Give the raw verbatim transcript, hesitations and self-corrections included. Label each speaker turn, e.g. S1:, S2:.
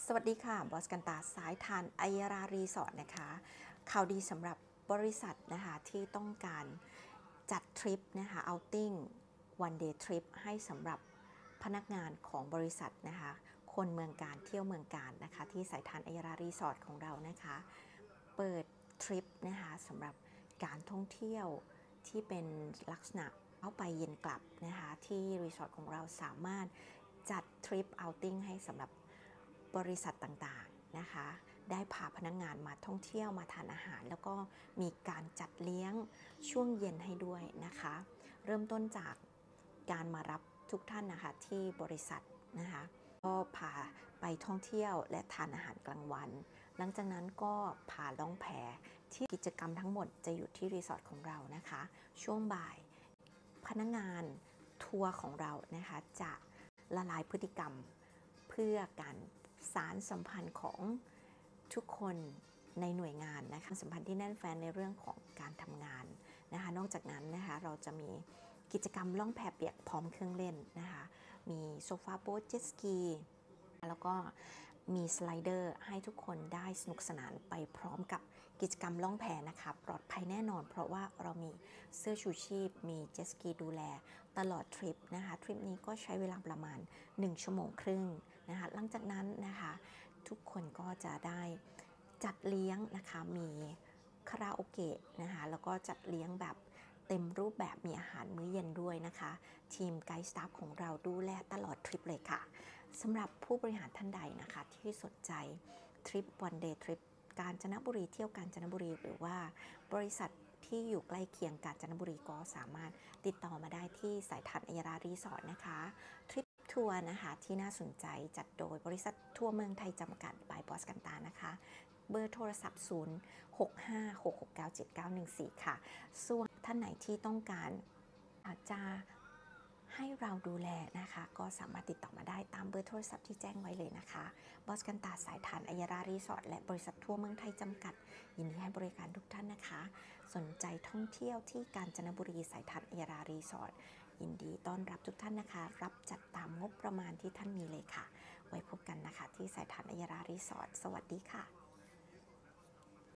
S1: สวัสดีค่ะบอสกันตาสายทานอัยรารีสอร์ทนะคะข่าวดีสำหรับบริษัทนะคะที่ต้องการจัดทริปนะคะเอาติ้งวันเดย์ทริปให้สำหรับพนักงานของบริษัทนะคะคนเมืองการเที่ยวเมืองการนะคะที่สายทานอัยรารีสอร์ทของเรานะคะเปิดทริปนะคะสำหรับการท่องเที่ยวที่เป็นลักษณะเข้าไปเย็นกลับนะคะที่รีสอร์ทของเราสามารถจัดทริปเอาติ้งให้สำหรับบริษัทต่างๆนะคะได้พาพนักงานมาท่องเที่ยวมาทานอาหารแล้วก็มีการจัดเลี้ยงช่วงเย็นให้ด้วยนะคะเริ่มต้นจากการมารับทุกท่านนะคะที่บริษัทนะคะก็พาไปท่องเที่ยวและทานอาหารกลางวันหลังจากนั้นก็พาล่องแพที่กิจกรรมทั้งหมดจะอยู่ที่รีสอร์ทของเรานะคะช่วงบ่ายพนักงานทัวร์ของเรานะคะจะละลายพฤติกรรมเพื่อการสารสัมพันธ์ของทุกคนในหน่วยงานนะคะสัมพันธ์ที่แน่นแฟ้นในเรื่องของการทำงานนะคะนอกจากนั้นนะคะเราจะมีกิจกรรมล่องแพเปียกพร้อมเครื่องเล่นนะคะมีโซฟาโบ๊ทเจ็ตสกีแล้วก็มีสไลเดอร์ให้ทุกคนได้สนุกสนานไปพร้อมกับกิจกรรมล่องแพนะคะปลอดภัยแน่นอนเพราะว่าเรามีเสื้อชูชีพมีเจ็ตสกีดูแลตลอดทริปนะคะทริปนี้ก็ใช้เวลาประมาณหนึ่งชั่วโมงครึ่งนะคะหลังจากนั้นนะคะทุกคนก็จะได้จัดเลี้ยงนะคะมีคาราโอเกะนะคะแล้วก็จัดเลี้ยงแบบเต็มรูปแบบมีอาหารมื้อเย็นด้วยนะคะทีมไกด์สตาฟของเราดูแลตลอดทริปเลยค่ะสำหรับผู้บริหารท่านใดนะคะที่สนใจทริปวันเดย์ทริปกาญจนบุรีเที่ยวกาญจนบุรีหรือว่าบริษัทที่อยู่ใกล้เคียงกาญจนบุรีก็สามารถติดต่อมาได้ที่สายทานอัยรารีสอร์ทนะคะทริปทัวร์นะคะที่น่าสนใจจัดโดยบริษัททัวร์เมืองไทยจำกัดบายบอสกันตานะคะเบอร์โทรศัพท์ศูนย์ หก ห้า หก หก เก้า เจ็ด เก้า หนึ่ง สี่ค่ะส่วนท่านไหนที่ต้องการอาจจะให้เราดูแลนะคะก็สามารถติดต่อมาได้ตามเบอร์โทรศัพท์ที่แจ้งไว้เลยนะคะบอสกันตาสายทานอัยรารีสอร์ทและบริษัททัวร์เมืองไทยจำกัดยินดีให้บริการทุกท่านนะคะสนใจท่องเที่ยวที่กาญจนบุรีสายทานอัยรารีสอร์ทยินดีต้อนรับทุกท่านนะคะรับจัดตามงบประมาณที่ท่านมีเลยค่ะไว้พบกันนะคะที่สายทานอัยรารีสอร์ทสวัสดีค่ะ